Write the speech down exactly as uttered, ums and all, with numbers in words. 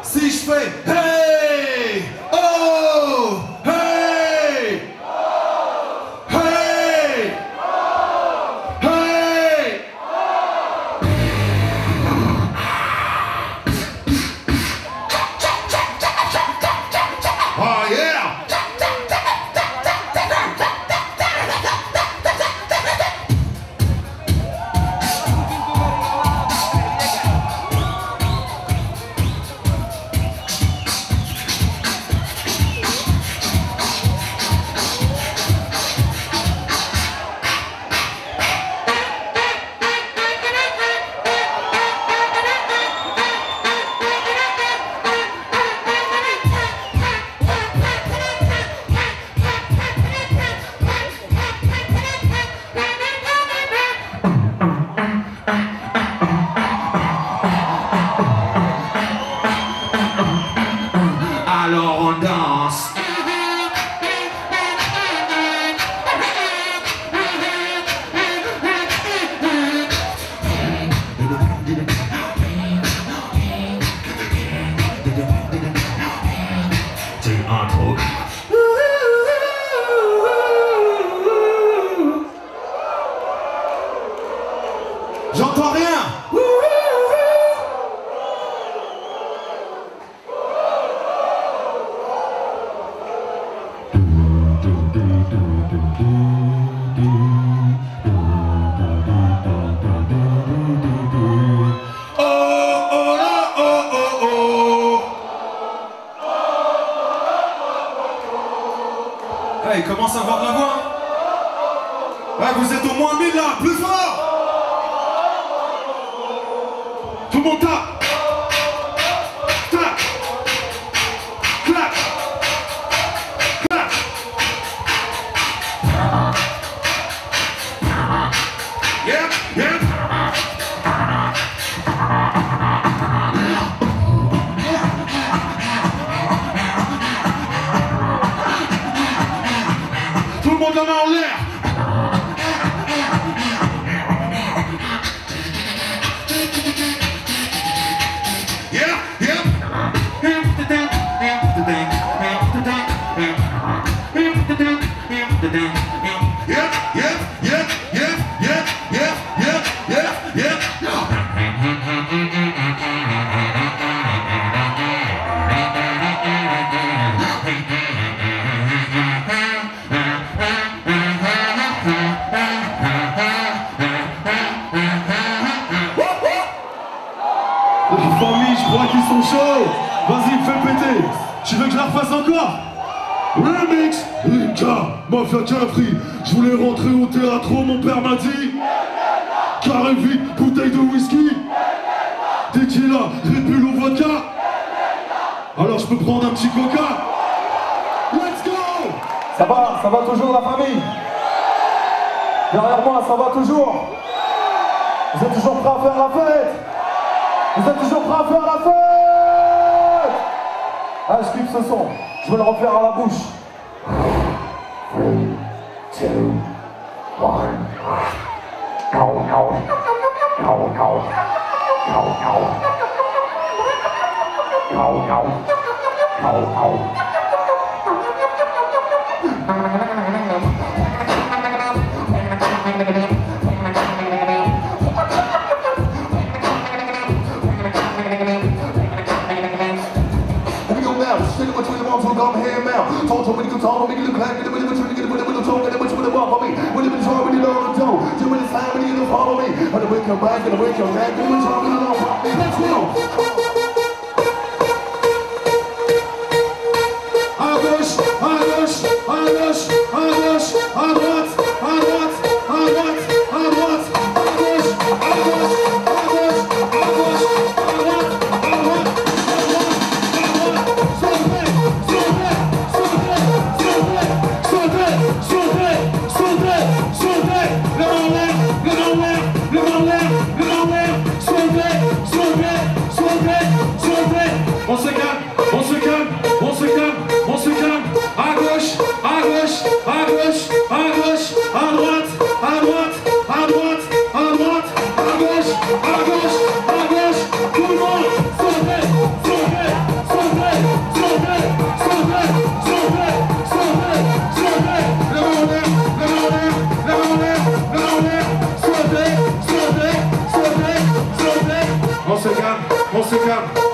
si je fais hey, oh, hey, hey, hey. Oh yeah. Alors on danse. C'est un truc. J'entends rien. Hey, commence à avoir de la voix. Ouais, vous êtes au moins mille là, plus fort. Tout le monde tape. Tape. Clap. Clap. Yep, yep. Tout le monde la main en l'air. Yeah, yeah. Yep, yep, yep, yep, yep, yep, yep, yep, yep. La famille, je crois qu'ils sont chauds. Vas-y, fais péter. Tu veux que je la refasse encore? Remix, Inca, Mafia Capri. Je voulais rentrer au théâtre, mon père m'a dit carré vite, bouteille de whisky, tequila, Red Bull ou vodka. Alors je peux prendre un petit coca. Let's go. Ça va, ça va toujours la famille? Derrière moi, ça va toujours? Vous êtes toujours prêts à faire la fête? Vous êtes toujours prêts à faire la fête? Ah, je kiffe ce son. Je vais le refaire à la bouche. three, two, one. No, no. No, no. No, no. No, no. No, no. Come here now. Talk to me, you talk to me, you clap, you really get it, really talk, and what you really want from me. When you been trying, when you learn to do, you really time, when you follow me. But when you back, and when you back, you been trying, when you don't want me. Let's go. À gauche, à gauche, à gauche, à gauche, à droite, à droite, à droite, à droite, à gauche, à gauche, à gauche, à gauche, à droite, à droite, à droite, on se calme, on se calme, on se calme, on se calme, à gauche, à gauche, à gauche, à gauche, à droite, à droite, à droite, à droite, à gauche, à gauche, à gauche, tout le monde, sautez, sautez, se calme.